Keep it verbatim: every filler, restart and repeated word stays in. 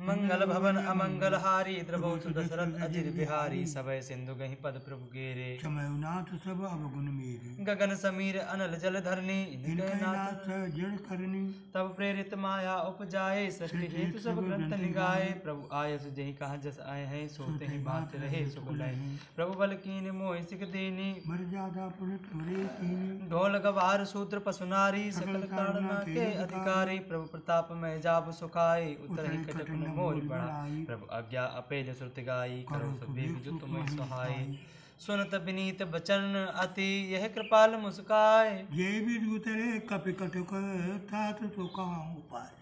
मंगल भवन अमंगल हारी द्रवौ सुदशरथ अजिर बिहारी सभय सिंधु गहि पद प्रभु गेरे समयनाथ सब अवगुण मेरे गगन समीर अनल जल धरनी इनके नाथ जड़ करनी तब प्रेरित माया उपजाए सृष्टि हेतु सब ग्रंथ निगाए प्रभु आयस जहि कहा जस आए हैं सोते ही बात रहे सुख लय प्रभु बल कीन मोहि सिख देनी मर्यादा पुनि तुमरे कीनी ढोल गवार शूद्र पशु नारी सकल ताड़ना के अधिकारी प्रभु प्रताप में जाब सुखाए उत्तर ही कटक न मोर बढ़ा प्रभु आज्ञा अपेज श्रुत गाई करो सब जो तुम्हें सहाय सुनत विनीत बचन अति यह कृपाल मुस्काए जय भी उतरे कपि कटुक तात तो कहूँ पाए।